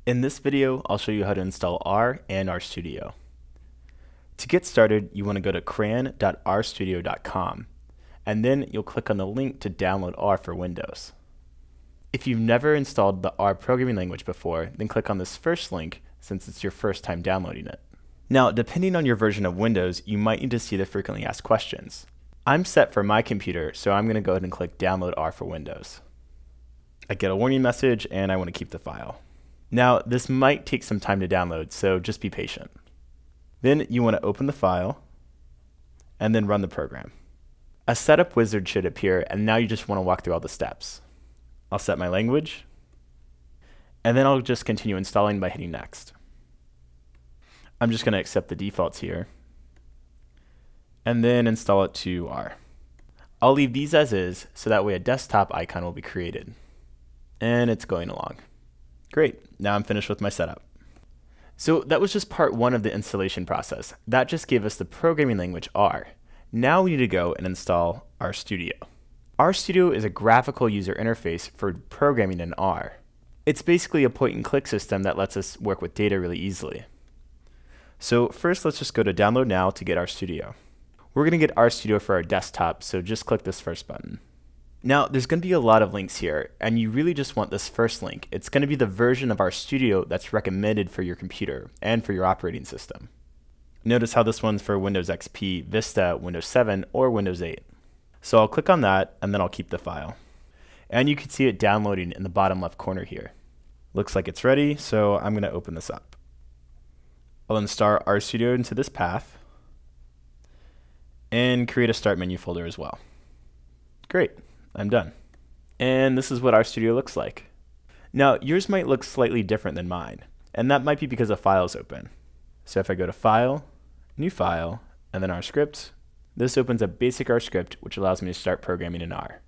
In this video, I'll show you how to install R and RStudio. To get started, you want to go to cran.rstudio.com, and then you'll click on the link to download R for Windows. If you've never installed the R programming language before, then click on this first link since it's your first time downloading it. Now, depending on your version of Windows, you might need to see the frequently asked questions. I'm set for my computer, so I'm going to go ahead and click Download R for Windows. I get a warning message, and I want to keep the file. Now, this might take some time to download, so just be patient. Then you want to open the file, and then run the program. A setup wizard should appear, and now you just want to walk through all the steps. I'll set my language, and then I'll just continue installing by hitting Next. I'm just going to accept the defaults here, and then install it to R. I'll leave these as is, so that way a desktop icon will be created. And it's going along. Great, now I'm finished with my setup. So that was just part one of the installation process. That just gave us the programming language R. Now we need to go and install RStudio. RStudio is a graphical user interface for programming in R. It's basically a point and click system that lets us work with data really easily. So first let's just go to Download Now to get RStudio. We're going to get RStudio for our desktop, so just click this first button. Now, there's going to be a lot of links here, and you really just want this first link. It's going to be the version of RStudio that's recommended for your computer and for your operating system. Notice how this one's for Windows XP, Vista, Windows 7, or Windows 8. So I'll click on that, and then I'll keep the file. And you can see it downloading in the bottom left corner here. Looks like it's ready, so I'm going to open this up. I'll install RStudio into this path, and create a Start Menu folder as well. Great. I'm done. And this is what RStudio looks like. Now, yours might look slightly different than mine, and that might be because a file is open. So if I go to File, New File, and then R Script, this opens a basic R script which allows me to start programming in R.